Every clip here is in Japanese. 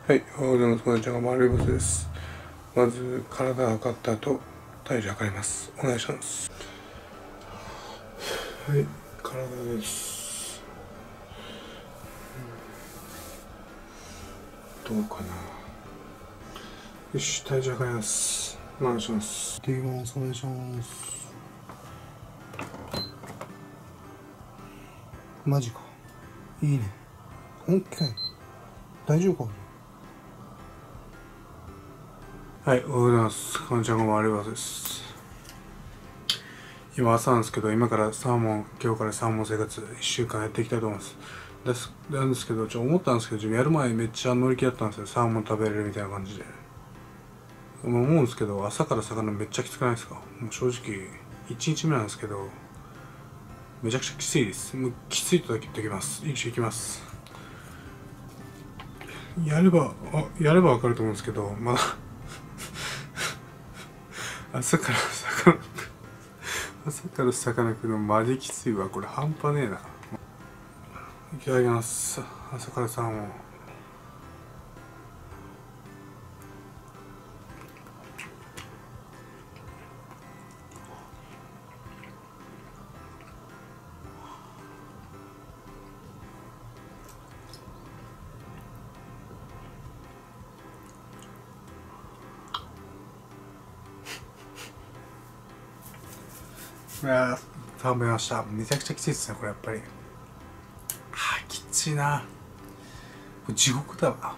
はい、おはようございます。こんにちは、マルボスです。まず、体を測った後、体重測ります。お願いします。はい、体です。どうかな。よし、体重測ります。お願いします。できます。お願いします。マジか。いいね。本気かい。大丈夫か。はい、おはようございます。こんにちは、マルボスです。今朝なんですけど、今から今日からサーモン生活1週間やっていきたいと思います。なんですけど、思ったんですけど、やる前めっちゃ乗り気だったんですよ。サーモン食べれるみたいな感じで。思うんですけど、朝から魚めっちゃきつくないですか？もう正直、1日目なんですけど、めちゃくちゃきついです。もうきついとだけ言っておきます。いきます。やればわかると思うんですけど、まだ朝から魚食うのマジきついわ。これ半端ねえな。いただきます。朝からサーモン。いやー、食べました。めちゃくちゃきついですね、これやっぱり。きついな。地獄だわ。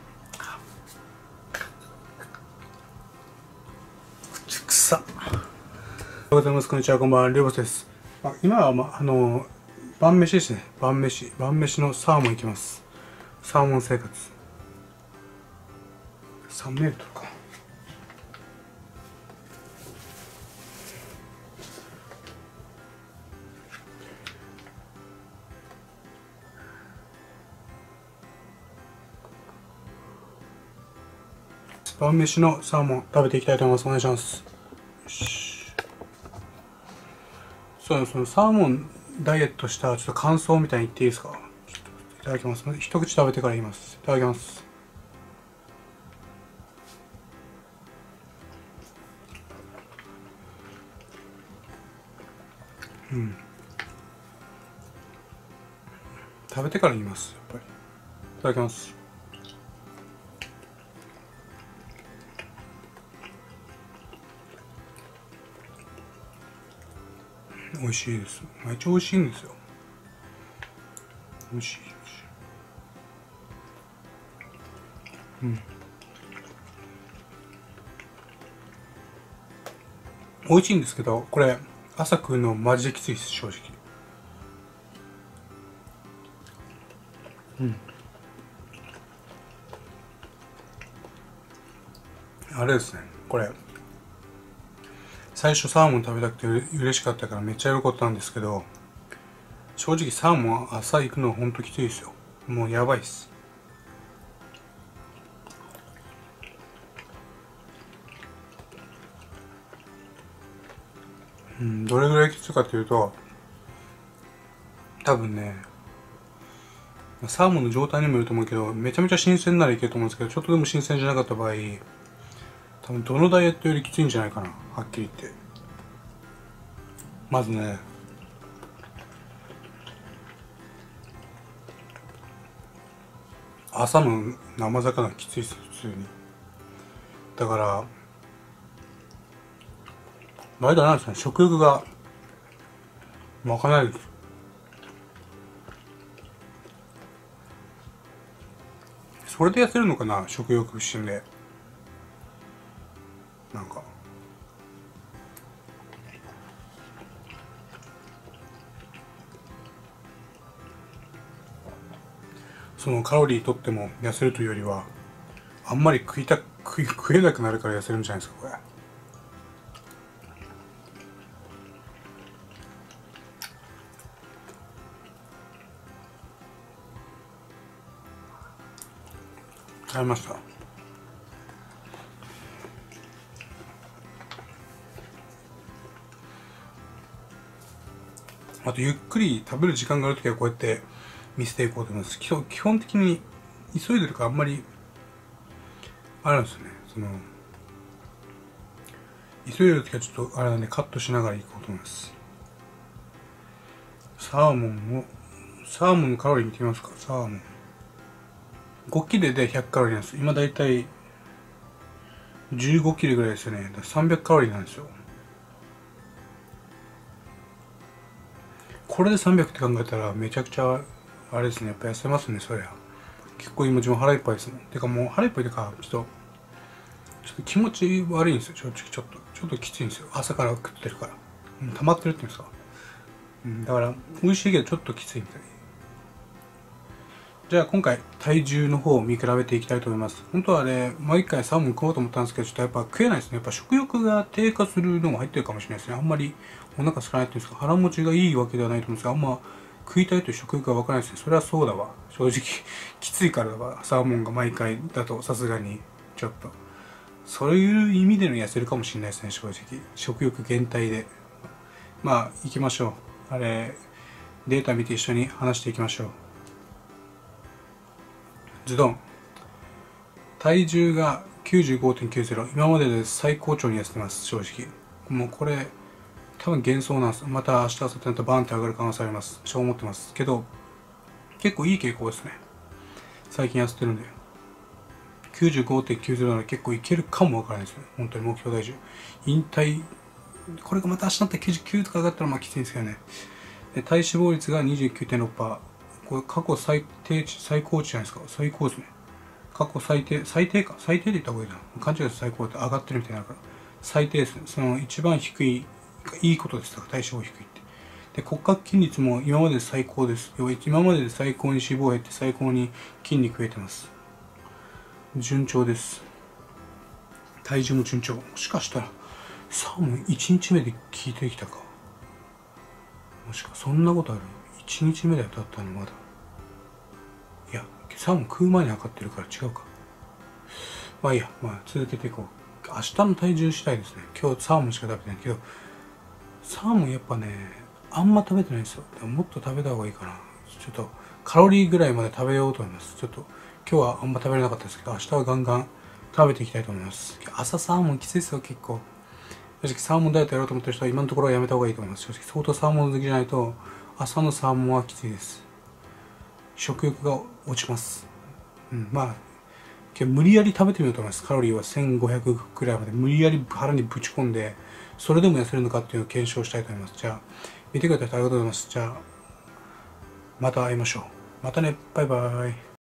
くさ。おはようございます。こんにちは。こんばんは。りょうぼです。今は、晩飯ですね。晩飯のサーモンいきます。サーモン生活。3メートルか。晩飯のサーモン食べていきたいと思います。お願いします。そのサーモンダイエットしたちょっと感想みたいに言っていいですか？いただきます。一口食べてから言います。いただきます。食べてから言います。やっぱり。いただきます。美味しいです。めっちゃ美味しいんですよ。美味しい。美味しいんですけど、これ朝食うのマジできついです、正直。あれですね、これ最初サーモン食べたくて嬉しかったからめっちゃ喜んだんですけど、正直サーモン朝行くのほんときついですよ。もうやばいっす。どれぐらいきついかというと、多分ね、サーモンの状態にもよると思うけど、めちゃめちゃ新鮮ならいけると思うんですけど、ちょっとでも新鮮じゃなかった場合、多分どのダイエットよりきついんじゃないかな、はっきり言って。まずね、朝の生魚きついっす、普通に。だからあれだなんですね、食欲が湧かないです。それで痩せるのかな、食欲不振で。なんかそのカロリーとっても痩せるというよりは、あんまり食えなくなるから痩せるんじゃないですか、これ。買いました。あとゆっくり食べる時間があるときはこうやって見せていこうと思います。基本的に急いでるからあんまりあるんですよね。急いでる時はちょっとあれなんでカットしながらいこうと思います。サーモンのカロリー見てみますか。サーモン5切れで100カロリーなんです。今だいたい15切れぐらいですよね。だから300カロリーなんですよ。これで300って考えたらめちゃくちゃあれですね。やっぱ痩せますね、そりゃ。結構今自分腹いっぱいですもん。てかもう腹いっぱいとかちょっと気持ち悪いんですよ。正直ちょっときついんですよ。朝から食ってるから。溜まってるっていうんですか。だから美味しいけどちょっときついみたい。じゃあ今回体重の方を見比べていきたいと思います。本当はね、もう一回サーモン食おうと思ったんですけど、ちょっとやっぱ食えないですね。やっぱ食欲が低下するのも入ってるかもしれないですね。あんまりお腹空かないっていうんですか、腹持ちがいいわけではないと思うんですが、あんま食いたいという食欲がわからないですね。それはそうだわ。正直きついからだわ。サーモンが毎回だとさすがにちょっと。そういう意味での痩せるかもしれないですね、正直。食欲減退で。まあ、行きましょう。データ見て一緒に話していきましょう。ズドン。体重が 95.90。今までで最高潮に痩せてます、正直。もうこれ、多分幻想なんです。また明日、明後日になったらバーンって上がる可能性あります。そう思ってます。けど、結構いい傾向ですね。最近痩せてるんで。95.90 なら結構いけるかもわからないですね。本当に目標体重。引退、これがまた明日になって99とか上がったらまあきついんですけどね。で体脂肪率が 29.6%。これ過去最高値じゃないですか。最高ですね。過去最低か。最低で言った方がいいな。勘違いです。最高って上がってるみたいになるから。最低ですね。その一番低い、いいことです。体脂肪低いって。で、骨格筋率も今までで最高です。要は今までで最高に脂肪減って最高に筋肉増えてます。順調です。体重も順調。もしかしたら、サーモン1日目で効いてきたか。もしか、そんなことある？ 1 日目で当たったのまだ。いや、サーモン食う前に測ってるから違うか。まあいいや、まあ続けていこう。明日の体重次第ですね。今日サーモンしか食べてないけど、サーモンやっぱね、あんま食べてないんですよ。もっと食べた方がいいかな。ちょっとカロリーぐらいまで食べようと思います。ちょっと今日はあんま食べれなかったですけど、明日はガンガン食べていきたいと思います。朝サーモンきついですよ、結構。正直サーモンダイエットやろうと思ってる人は今のところはやめた方がいいと思います。正直相当サーモン好きじゃないと、朝のサーモンはきついです。食欲が落ちます。まあ、無理やり食べてみようと思います。カロリーは1500くらいまで無理やり腹にぶち込んで、それでも痩せるのかっていうのを検証したいと思います。じゃあ、見てくれた人ありがとうございます。じゃあ、また会いましょう。またね。バイバイ。